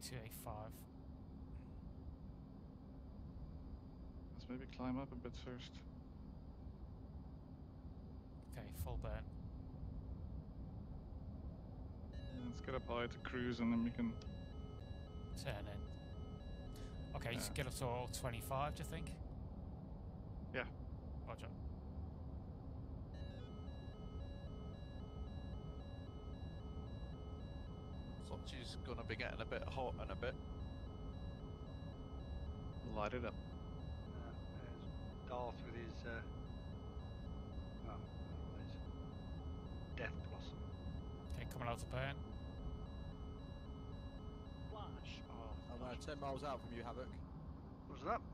285. Let's maybe climb up a bit first. Okay, full burn. Let's get up high to cruise and then we can... Turn in. Okay, just get us all 25, do you think? Yeah. Roger. Sochi's gonna be getting a bit hot in a bit. Light it up. There's Darth with his his Death Blossom. Okay, coming out to burn. Flash. Oh, I'm 10 miles out from you, Havoc. What was that?